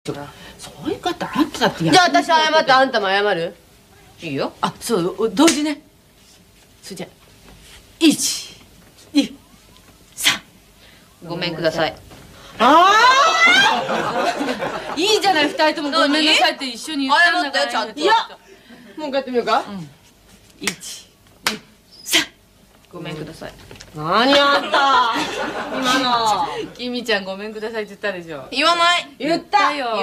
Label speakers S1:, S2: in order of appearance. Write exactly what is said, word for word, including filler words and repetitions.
S1: そういう方あんただってや
S2: じゃあ私謝ってあんたも謝る？
S1: いいよ。あ、そう同時ね。それじゃいちにさん
S2: ごめんください。
S1: ああいいじゃない、二人ともごめんなさいって一緒に言ったんだから。
S2: 謝ってよちゃんと。
S1: いや
S2: もう一回やってみようか。
S1: いちにさん
S2: ごめんください。
S1: 何あった今の。
S2: きみちゃんごめんくださいって言ったでしょ。
S1: 言わない。
S2: 言ったよ。